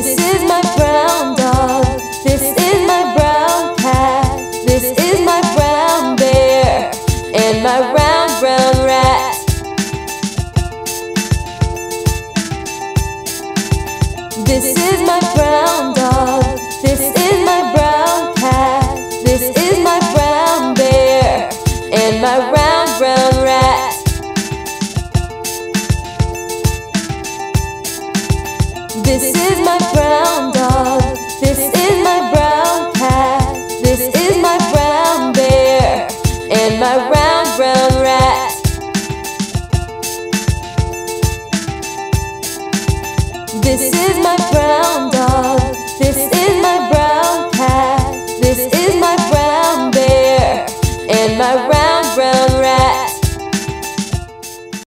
This is my brown dog. This is my brown cat. This is my brown bear and my round brown rat. This is my brown dog. This is my brown cat. This is my brown bear and my round brown rat. This is my brown dog. This is my brown cat. This is my brown bear and my round brown rat. This is my brown